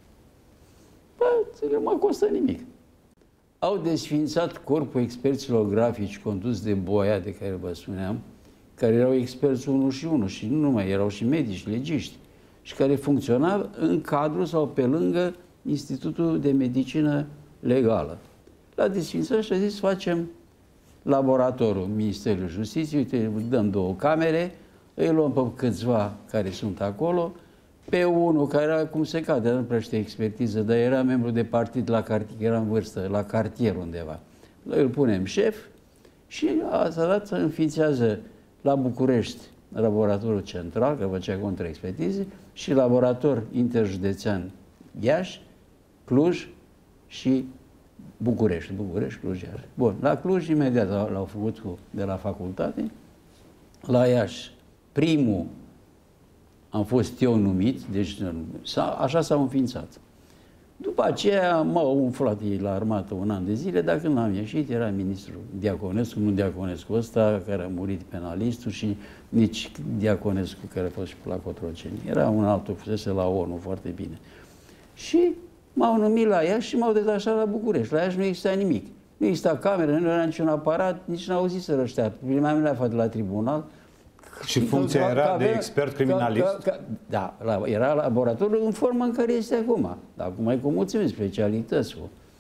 Bă, nu mă costă nimic. Au desființat corpul experților grafici condus de Boia, de care vă spuneam, care erau experți unul și unul și nu numai, erau și medici, legiști, și care funcționa în cadrul sau pe lângă Institutul de Medicină Legală. L-a desfințat și a zis, facem laboratorul Ministerului Justiției, uite, dăm două camere, îi luăm pe câțiva care sunt acolo, pe unul care era cum se cade, nu prea știe expertiză, dar era membru de partid la cartier, era în vârstă, la cartier undeva. Îl punem șef și asta dată înființează la București laboratorul central, că făcea contraexpertize, și laborator interjudețean Iași, Cluj și București. București, Cluj, Iași. Bun, la Cluj imediat l-au făcut cu, de la facultate. La Iași, primul am fost eu numit, deci așa s-au înființat. După aceea m-au umflat ei la armată un an de zile, dar când am ieșit era ministrul Diaconescu, nu Diaconescu ăsta, care a murit penalistul, și nici Diaconescu, care a fost și la Cotroceni. Era un altul, fusese la ONU, foarte bine. Și m-au numit la Iași și m-au detașat la București. La Iași nu exista nimic. Nu exista cameră, nu era niciun aparat, nici n-au zis să răștea. Prima mea a la tribunal. Și funcția era de expert criminalist? Ca, ca, ca, da, la, era laboratorul în forma în care este acum. Dar acum e cu mulțime specialități.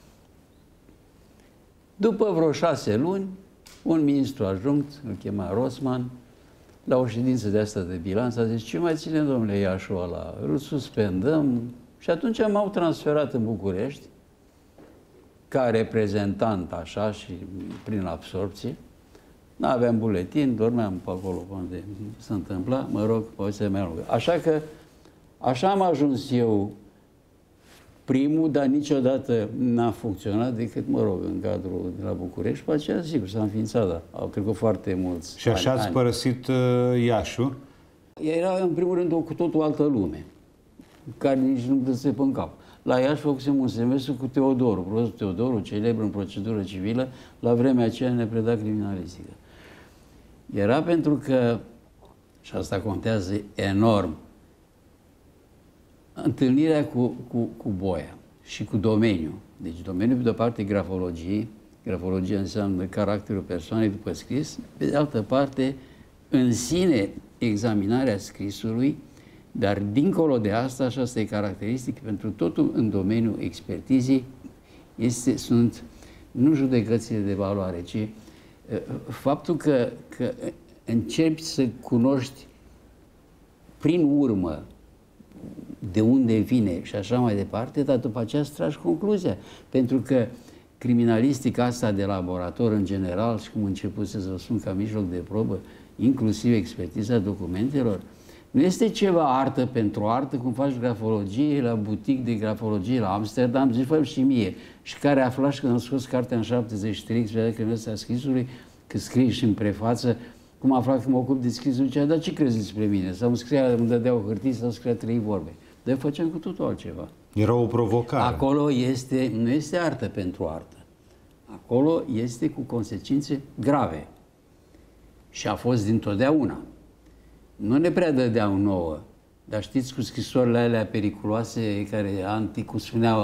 După vreo șase luni, un ministru adjunct, îl chema Rosman, la o ședință de asta de bilanț, a zis, ce mai ținem, domnule, Iașul ăla? Îl suspendăm. Și atunci m-au transferat în București, ca reprezentant, așa, și prin absorpție. N-aveam buletin, dormeam pe acolo unde se întâmpla, mă rog, o să mai lungă. Așa că, așa am ajuns eu primul, dar niciodată n-a funcționat decât, mă rog, în cadrul de la București. Pe aceea, sigur, s-a înființat, da. Au trecut foarte mulți Și așa ați părăsit uh, Iașul? Era, în primul rând, o cu totul altă lume, care nici nu dă pe în cap. La Iași făcusem un semestru cu Teodoru, profesorul Teodoru, celebru în procedură civilă, la vremea aceea ne preda criminalistică. Era pentru că, și asta contează enorm, întâlnirea cu, cu, cu Boia și cu domeniul. Deci domeniul, pe de-o parte, grafologie. Grafologia înseamnă caracterul persoanei după scris. Pe de altă parte, în sine, examinarea scrisului, dar dincolo de asta, și asta e caracteristic pentru totul în domeniul expertizei, Este, sunt nu judecățile de valoare, ci uh, faptul că, că începi să cunoști prin urmă de unde vine și așa mai departe, dar după aceea îți tragi concluzia. Pentru că criminalistica asta de laborator în general și cum început să vă spun ca mijloc de probă, inclusiv expertiza documentelor, nu este ceva artă pentru artă, cum faci grafologie la butic de grafologie la Amsterdam, zici, fă și mie. Și care afla și când am scos cartea în șaptezeci și trei, că nu ăsta scrisului, că scrie și în prefață, cum afla că mă ocup de scrisul, zicea, dar ce crezi despre mine? Sau îmi scria, îmi dădea o hârtie sau scria trei vorbe. Dar făceam cu totul altceva. Era o provocare. Acolo este, nu este artă pentru artă. Acolo este cu consecințe grave. Și a fost dintotdeauna. Nu ne prea dădeau nouă, dar știți, cu scrisorile alea periculoase, care anti, cum spuneau,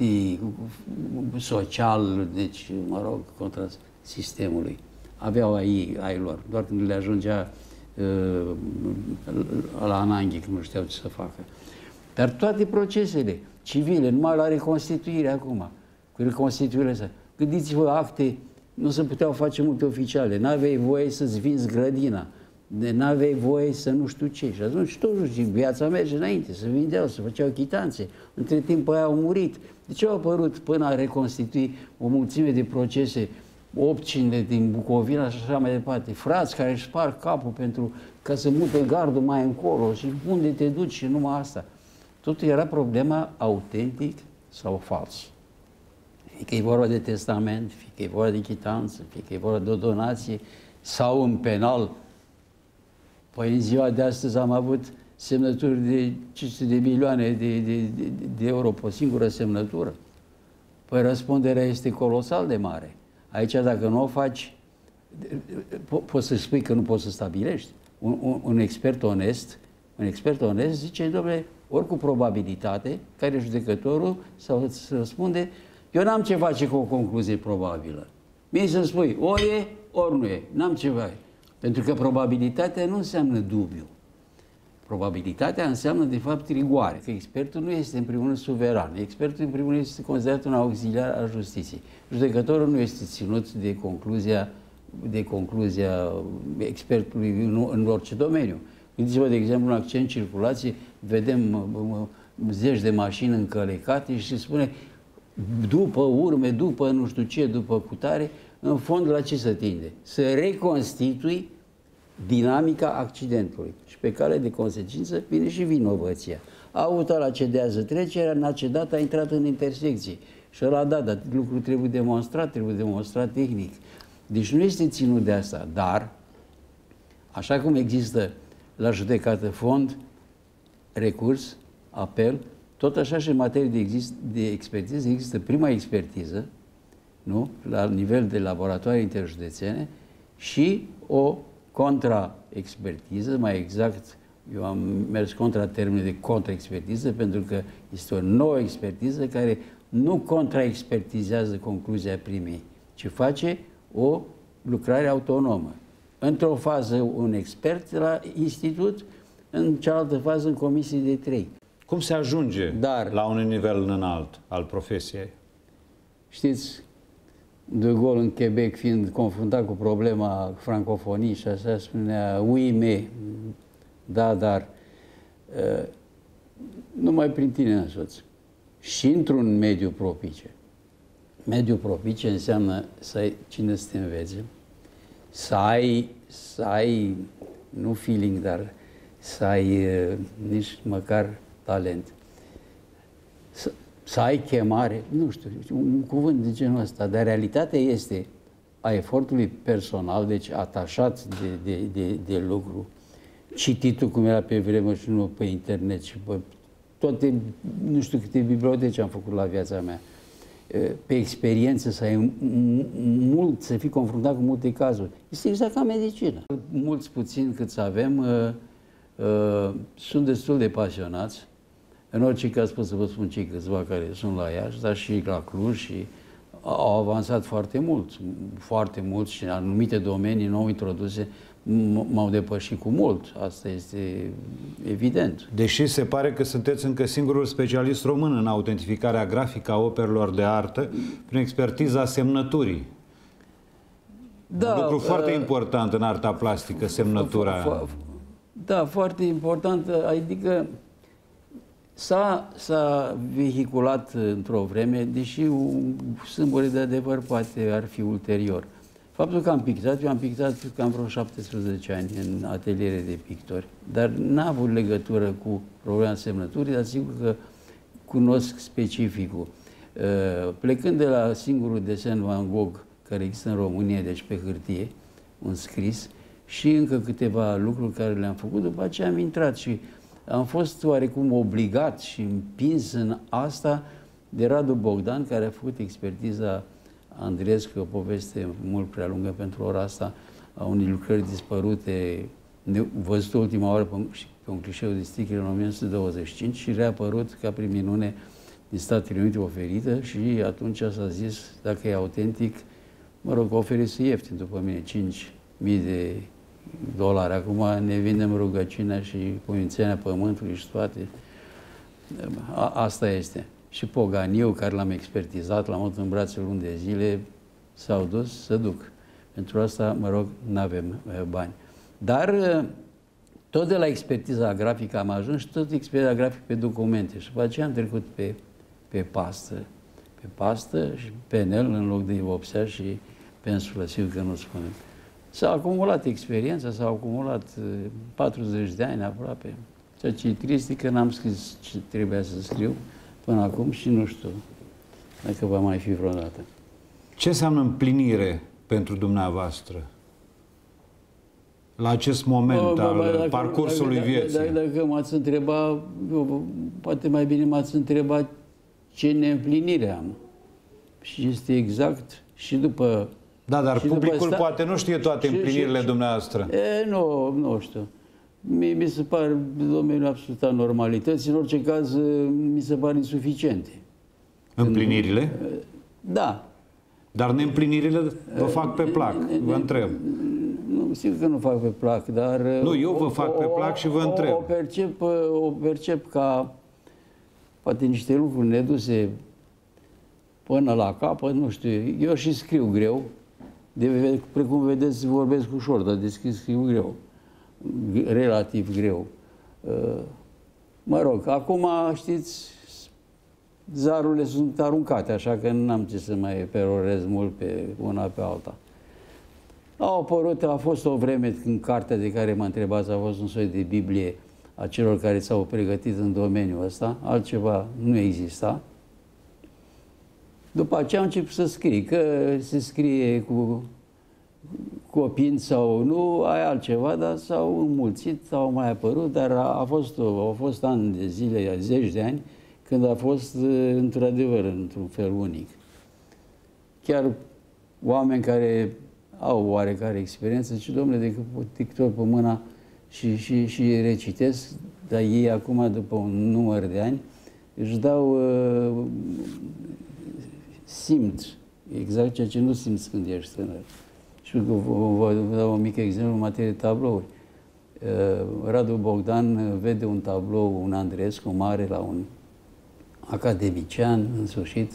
anti-social, deci, mă rog, contra sistemului. Aveau ai, ai lor, doar când le ajungea uh, la ananghi, când nu știau ce să facă. Dar toate procesele civile, numai la reconstituire acum, cu reconstituirea asta, gândiți-vă, acte nu se puteau face multe oficiale, n-aveai voie să-ți vinzi grădina, n-aveai voie să nu știu ce. Și atunci totuși viața merge înainte, se vindeau, se făceau chitanțe. Între timp aia au murit. De ce au apărut până a reconstitui o mulțime de procese, opcine din Bucovina și așa mai departe, frați care își sparg capul pentru ca să mute gardul mai încolo și unde te duci și numai asta. Totul era problema autentic sau fals. Fie că e vorba de testament, fie că e vorba de chitanță, fie că e vorba de o donație sau în penal. Păi în ziua de astăzi am avut semnături de cinci sute de milioane de, de, de, de euro pe o singură semnătură. Păi răspunderea este colosal de mare. Aici dacă nu o faci, po poți să spui că nu poți să stabilești. Un, un, un expert onest, un expert onest zice, dom'le, ori cu probabilitate, care judecătorul sau îți răspunde, eu n-am ce face cu o concluzie probabilă. Mie să-mi spui, ori e, ori nu e. N-am ce face. Pentru că probabilitatea nu înseamnă dubiu. Probabilitatea înseamnă, de fapt, rigoare. Că expertul nu este, în primul rând, suveran. Expertul, în primul rând, este considerat un auxiliar al justiției. Judecătorul nu este ținut de concluzia, de concluzia expertului în, în orice domeniu. Gândiți-vă, de exemplu, în accident circulație, vedem zeci de mașini încălecate și se spune, după urme, după nu știu ce, după cutare, în fond la ce se tinde? Să reconstitui dinamica accidentului. Și pe cale de consecință vine și vinovăția. Auto ăla cedează trecerea, n-a cedat, a intrat în intersecție. Și ăla da, dar lucrul trebuie demonstrat, trebuie demonstrat tehnic. Deci nu este ținut de asta, dar, așa cum există la judecată fond, recurs, apel, tot așa și în materie de, exist, de expertiză există prima expertiză, nu? La nivel de laboratoare interjudețene și o contra-expertiză, mai exact, eu am mers contra termenului de contra-expertiză pentru că este o nouă expertiză care nu contra-expertizează concluzia primei, ci face o lucrare autonomă. Într-o fază un expert la institut, în cealaltă fază în comisii de trei. Cum se ajunge Dar, la un nivel înalt al profesiei? Știți, De Gaulle în Quebec, fiind confruntat cu problema francofoniei și așa, spunea, oui, mais, da, dar, uh, numai prin tine însuți. Și într-un mediu propice. Mediu propice înseamnă să ai cine să te învețe, să ai, să ai, nu feeling, dar să ai uh, nici măcar talent. Să, să ai chemare, nu știu, un cuvânt de genul ăsta, dar realitatea este a efortului personal, deci atașat de, de, de, de lucru, cititul cum era pe vremuri și nu pe internet și pe toate, nu știu câte biblioteci am făcut la viața mea, pe experiență, să ai mult, să fii confruntat cu multe cazuri. Este exact ca medicină. Mulți puțini cât să avem, uh, uh, sunt destul de pasionați. În orice caz pot să vă spun cei câțiva care sunt la Iași, dar și la Cluj și au avansat foarte mult, foarte mult și în anumite domenii nou introduse. m-au depășit cu mult, asta este evident. Deși se pare că sunteți încă singurul specialist român în autentificarea grafică a operelor de artă prin expertiza semnăturii. Da, un lucru uh, foarte important în arta plastică, semnătura. Da, foarte important, adică s-a vehiculat într-o vreme, deși un sâmbure de adevăr poate ar fi ulterior. Faptul că am pictat, eu am pictat cam vreo șaptesprezece ani în ateliere de pictori, dar n-a avut legătură cu problema semnăturii, dar sigur că cunosc specificul. Plecând de la singurul desen Van Gogh care există în România, deci pe hârtie, un scris, și încă câteva lucruri care le-am făcut, după aceea am intrat și am fost oarecum obligat și împins în asta de Radu Bogdan, care a făcut expertiza Andreescu, o poveste mult prea lungă pentru ora asta, a unei lucrări dispărute, văzut ultima oară pe un, pe un clișeu de sticle în o mie nouă sute douăzeci și cinci și reapărut ca prin minune din Statele Unite oferită și atunci s-a zis, dacă e autentic, mă rog, oferise ieftin după mine, cinci mii de dolari. Acum ne vindem rugăciunea și Pămințenia Pământului și toate. A, asta este. Și Poganiu, care l-am expertizat, l-am avut în brațe luni de zile, s-au dus să duc. Pentru asta, mă rog, n-avem bani. Dar tot de la expertiza grafică am ajuns și tot expertiza grafică pe documente. Și după aceea am trecut pe, pe pastă. Pe pastă și penel în loc de vopsea și pensulă, sigur că nu spunem. S-a acumulat experiența, s-au acumulat patruzeci de ani aproape. Ceea ce e trist că n-am scris ce trebuia să scriu până acum și nu știu dacă va mai fi vreodată. Ce înseamnă împlinire pentru dumneavoastră la acest moment bă, bă, al bă, dacă, parcursului dacă, vieții? Dacă, dacă m-ați întrebat, eu, poate mai bine m-ați întrebat ce neîmplinire am. Și este exact și după... Da, dar publicul poate nu știe toate și, împlinirile și, dumneavoastră. E, nu, nu știu. Mie mi se pare domeniul absolut a normalității. În orice caz, mi se pare insuficiente. Împlinirile? Da. Dar neîmplinirile vă fac pe plac, vă întreb. Nu, sigur că nu fac pe plac, dar... Nu, eu vă fac pe plac și vă întreb. O percep, o percep ca poate niște lucruri neduse până la capăt, nu știu. Eu și scriu greu. De, precum vedeți, vorbesc ușor, dar deschis scriu greu. Relativ greu. Mă rog, acum, știți, zarurile sunt aruncate, așa că n-am ce să mai perorez mult pe una pe alta. Au apărut, a fost o vreme când cartea de care mă întrebați a fost un soi de Biblie a celor care s-au pregătit în domeniul ăsta, altceva nu exista. După aceea am început să scrii, că se scrie cu copii sau nu, ai altceva, dar s-au înmulțit, s-au mai apărut, dar a, a fost, au fost ani de zile, zeci de ani, când a fost într-adevăr într-un fel unic. Chiar oameni care au oarecare experiență, zice, domnule, decât pictor pe mâna și, și, și recitesc, dar ei acum, după un număr de ani, își dau, uh, simt exact ceea ce nu simți când ești tânăr. Și vă dau un mic exemplu în materie de tablouri. Uh, Radu Bogdan vede un tablou, un Andreescu mare, la un academician, în sfârșit,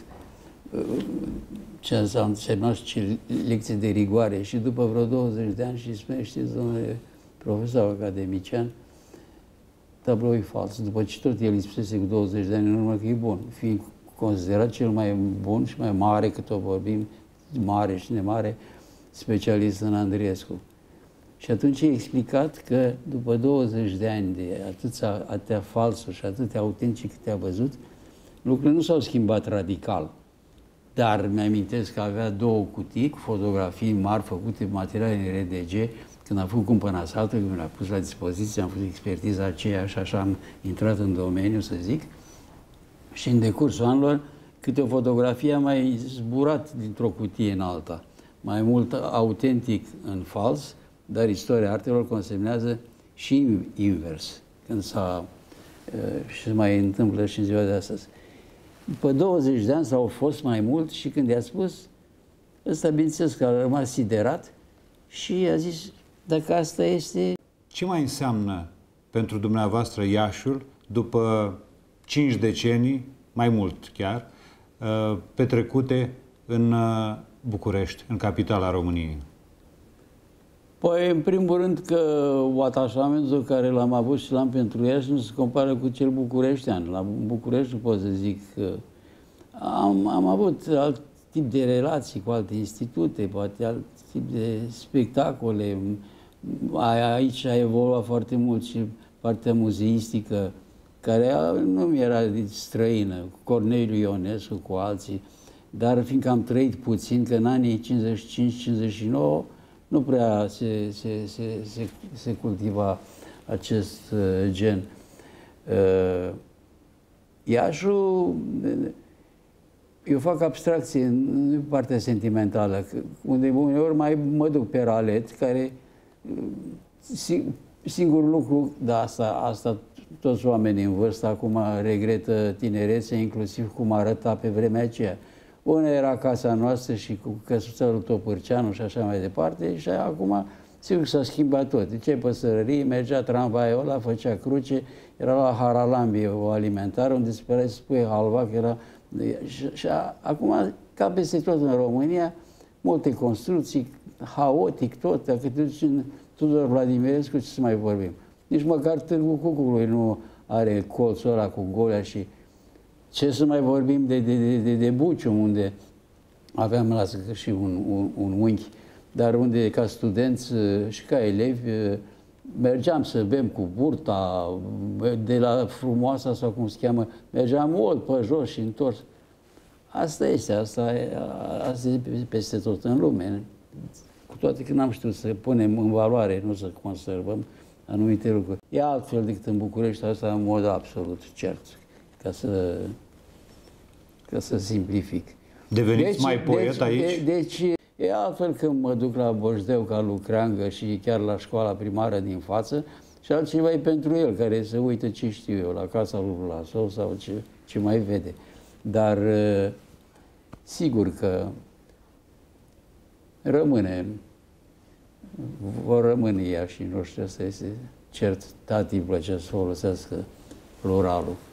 ce înseamnă lecții de rigoare și după vreo douăzeci de ani și spune, știți, domnule profesor academician, tabloul e fals. După ce tot el îi spusese cu douăzeci de ani în urmă că e bun, fiind considerat cel mai bun și mai mare, cât o vorbim, mare și nemare, specialist în Andreescu. Și atunci e explicat că după douăzeci de ani de atâția, atâtea falsuri și atâtea autentice câte a văzut, lucrurile nu s-au schimbat radical. Dar mi-amintesc că avea două cutii cu fotografii mari făcute cu materiale în R D G. Când am făcut cumpăna saltă, când mi l-a pus la dispoziție, am făcut expertiza aceea și așa am intrat în domeniu, să zic. Și în decursul anilor, câte o fotografie a mai zburat dintr-o cutie în alta. Mai mult autentic în fals, dar istoria artelor consemnează și invers, când s-a, și se mai întâmplă și în ziua de astăzi. După douăzeci de ani s-au fost mai mult și când i-a spus, ăsta, bineînțeles că a rămas siderat și i-a zis, Dacă asta este... Ce mai înseamnă pentru dumneavoastră Iașiul după cinci decenii, mai mult chiar, petrecute în București, în capitala României? Păi, în primul rând că atașamentul care l-am avut și l-am pentru Iași nu se compară cu cel bucureștean. La București nu pot să zic că am, am avut alt tip de relații cu alte institute, poate alt tip de spectacole. Aici a evoluat foarte mult și partea muzeistică, care nu mi era străină, cu Corneliu Ionescu, cu alții, dar fiindcă am trăit puțin, că în anii cincizeci și cinci cincizeci și nouă nu prea se, se, se, se, se cultiva acest uh, gen. Uh, Iașul, eu fac abstracție în partea sentimentală, unde uneori mai mă duc pe ralet, care uh, singurul lucru, da, asta, asta toți oamenii în vârstă acum regretă tinerețea, inclusiv cum arăta pe vremea aceea. Una era casa noastră și cu căsuța lui Topârceanu și așa mai departe, și acum sigur s-a schimbat tot. De ce păsărării, mergea tramvaiul ăla, făcea cruce, era la Haralambie o alimentară, unde se părea să spui halva, că era... Și, și a, acum, ca peste tot în România, multe construcții, haotic tot, dacă te duci în Tudor Vladimirescu, ce să mai vorbim? Nici măcar Târgu Cucului nu are colțul ăla cu Golea și ce să mai vorbim de, de, de, de, de Buciu, unde aveam, lasă că și un, un, un unchi, dar unde ca studenți și ca elevi mergeam să bem cu burta, de la Frumoasa sau cum se cheamă, mergeam mult pe jos și întors. Asta este, asta, asta e peste tot în lume. Cu toate că n-am știut să punem în valoare, nu să conservăm anumite lucruri. E altfel decât în București, asta în mod absolut cert, ca să, ca să simplific. Deveniți deci, mai poet deci, aici? De, deci e altfel când mă duc la Boșdeu ca lucrangă și chiar la școala primară din față, și altceva e pentru el, care se uită ce știu eu, la casa lui Vlasov sau ce, ce mai vede. Dar sigur că rămâne, vor rămâne Iașii noștri, asta este cert, tati îi plăcea să folosească pluralul.